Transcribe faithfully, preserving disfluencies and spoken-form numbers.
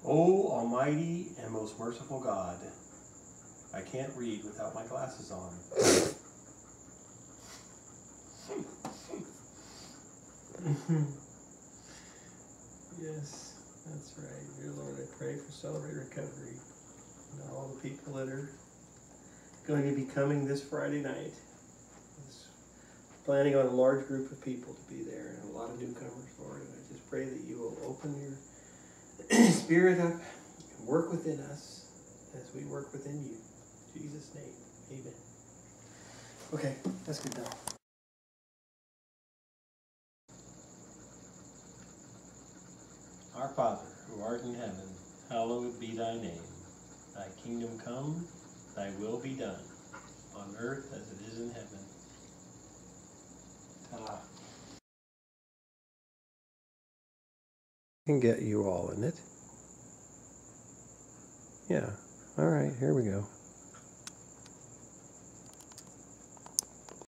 O Almighty and most merciful God, I can't read without my glasses on. Yes, that's right. Dear Lord, I pray for Celebrate Recovery and all the people that are going to be coming this Friday night. It's planning on a large group of people to be there and a lot of newcomers, Lord. And I just pray that you will open your spirit up and work within us as we work within you. In Jesus' name, amen. Okay, that's good now. Our Father, who art in heaven, hallowed be thy name. Thy kingdom come, thy will be done, on earth as it is in heaven. Ta-da. Can get you all in it. Yeah. All right, here we go.